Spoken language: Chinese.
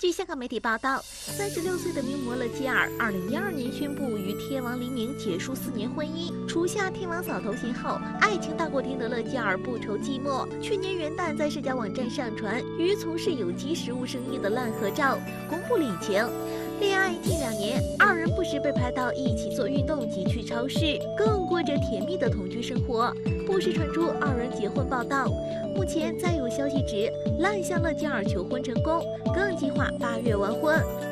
据香港媒体报道，36岁的名模乐基尔2012年宣布与天王黎明结束4年婚姻，除下天王嫂头衔后，爱情大过天的乐基尔不愁寂寞。去年元旦在社交网站上传与从事有机食物生意的烂合照，公布恋情。恋爱近2年，二人不时被拍到一起做运动及去超市，更过着甜蜜的同居生活。不时传出二人结婚报道。目前再有消息指，烂向乐基尔求婚成功，更计划8月完婚。